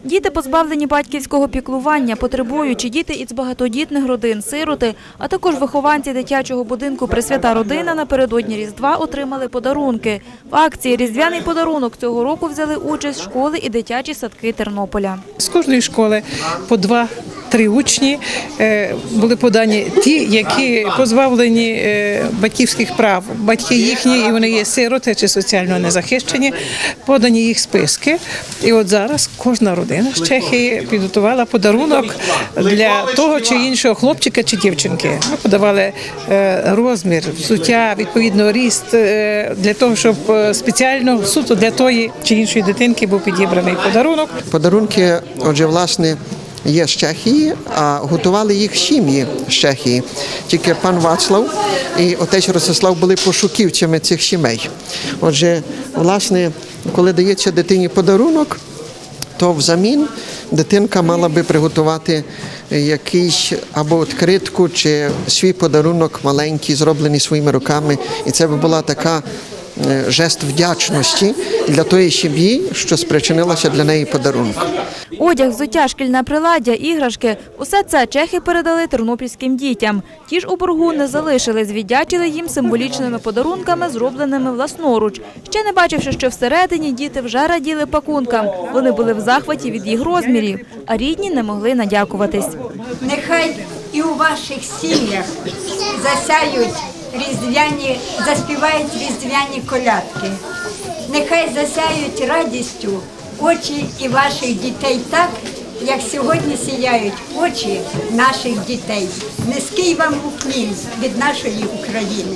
Діти, позбавлені батьківського піклування, потребуючі діти із багатодітних родин, сироти, а також вихованці дитячого будинку «Пресвята родина» напередодні Різдва отримали подарунки. В акції «Різдвяний подарунок» цього року взяли участь школи і дитячі садки Тернополя. З кожної школи по 2-3 учні були подані ті, які позбавлені батьківських прав. Батьки їхні, і вони є сироти чи соціально незахищені, подані їх списки. І от зараз кожна родина з Чехії підготувала подарунок для того чи іншого хлопчика чи дівчинки. Ми подавали розмір, взуття, відповідно ріст, для того, щоб спеціально суто для тої чи іншої дитинки був підібраний подарунок. Подарунки, отже, власне, є з Чехії, а готували їх сім'ї з Чехії. Тільки пан Вацлав і отець Ростислав були пошуківцями цих сімей. Отже, власне, коли дається дитині подарунок, то взамін дитинка мала би приготувати якийсь або відкритку, чи свій подарунок маленький, зроблений своїми руками. І це би була така жест вдячності для тої сім'ї, що спричинилася для неї подарунок. Одяг, взуття, шкільне приладдя, іграшки – усе це чехи передали тернопільським дітям. Ті ж у боргу не залишились, віддячили їм символічними подарунками, зробленими власноруч. Ще не бачивши, що всередині, діти вже раділи пакункам. Вони були в захваті від їх розмірів, а рідні не могли надякуватись. Нехай і у ваших сім'ях засяють різдвяні, заспівають різдвяні колядки. Нехай засяють радістю очі і ваших дітей так, як сьогодні сіяють очі наших дітей. Низький вам уклін від нашої України.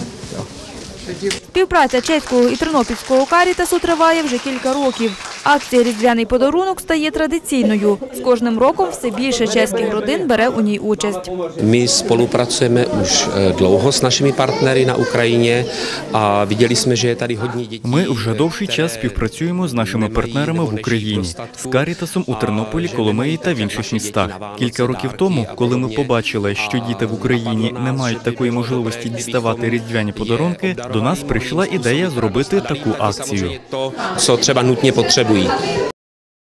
Співпраця чеського і тернопільського карітасу триває вже кілька років. Акція «Різдвяний подарунок» стає традиційною. З кожним роком все більше чеських родин бере у ній участь. Ми співпрацюємо už довго з нашими партнерами на Україні, а бачили, що є тут багато дітей. Ми вже довший час співпрацюємо з нашими партнерами в Україні, з карітасом у Тернополі, Коломиї та в інших містах. Кілька років тому, коли ми побачили, що діти в Україні не мають такої можливості діставати різдвяні подарунки, до нас прийшла ідея зробити таку акцію. Що треба нутně potřebují.